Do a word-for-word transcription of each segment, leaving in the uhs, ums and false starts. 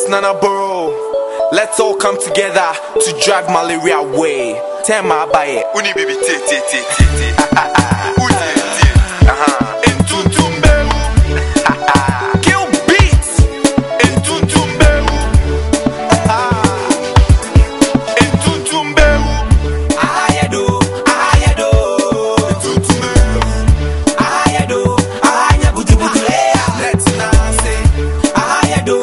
It's Nana Boroo. Let's all come together to drive malaria away. Tell my baye. Uni baby te te te te te. Uni te. Aha. In de-Ntom beru. Kill beats. In de-Ntom beru. In de-Ntom beru. Ahayede, ahayede. In de-Ntom beru. Ahayede, ahayede buju buju. Let's now say ahayede.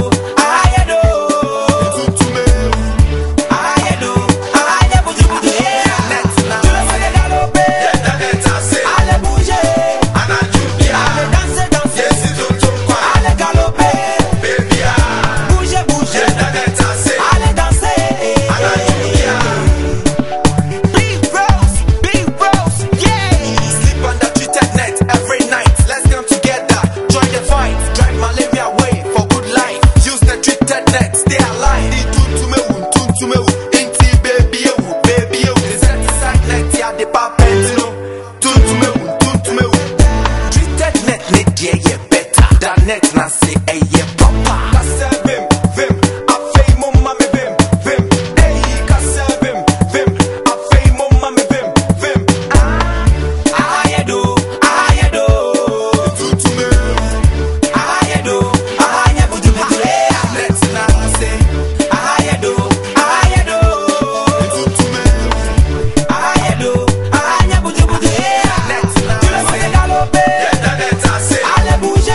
Net na say eh yeah papa. Kase vim vim afei mo mami vim vim. Eh kase vim vim afei mo mami vim vim. Ahayede, ahayede. In de-Ntom ahayede, ahayede buju buju. Net na say ahayede, ahayede. In de-Ntom ahayede, ahayede buju buju. Net na say galope. Yeah, net na say ale bouger.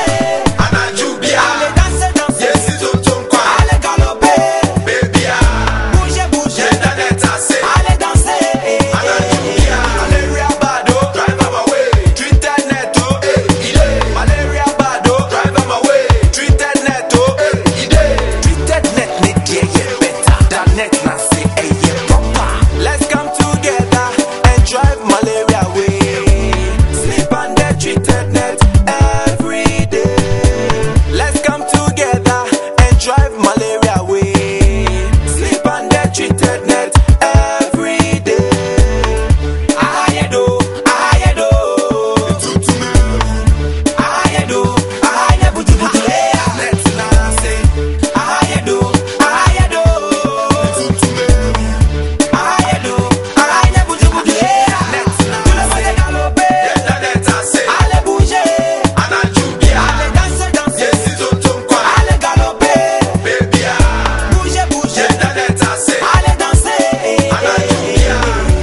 Let's come together and drive malaria away. Sleep under treated net every day. Let's come together and drive malaria away. Sleep under treated net every day. Ahayede, ahayede. In de-Ntom ahayede, ahayede buju buju. Let's now say ahayede, ahayede. In de-Ntom ahayede, ahayede buju buju. Let's now say galope. Yeah, net na say ale bouger. Anajubia. Ale danse danse. Yes, de-Ntom kwa. Ale galope. Baby ah. Bouger bouger. Yeah, net na say ale danse. Anajubia.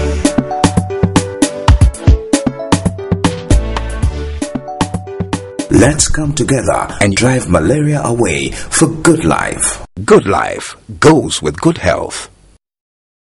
Let's come together and drive malaria away for good life. Good life goes with good health.